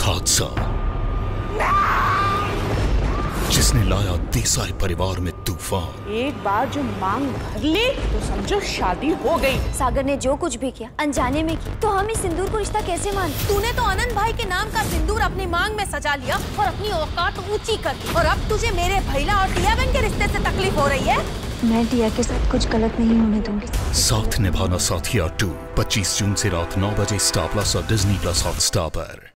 हादसा जिसने लाया देसाई परिवार में तूफान। एक बार जो मांग भर ली तो समझो शादी हो गई। सागर ने जो कुछ भी किया अनजाने में किया, तो हम इस सिंदूर को रिश्ता कैसे मान? तूने तो आनंद भाई के नाम का सिंदूर अपनी मांग में सजा लिया और अपनी औकात ऊंची कर दी, और अब तुझे मेरे भैला और टिया बहन के रिश्ते से तकलीफ हो रही है। मैं टिया के साथ कुछ गलत नहीं होने दूंगी। साथ निभाना साथिया 2 25 जून से रात 9 बजे स्टार प्लस और डिज्नी प्लस हॉटस्टार पर।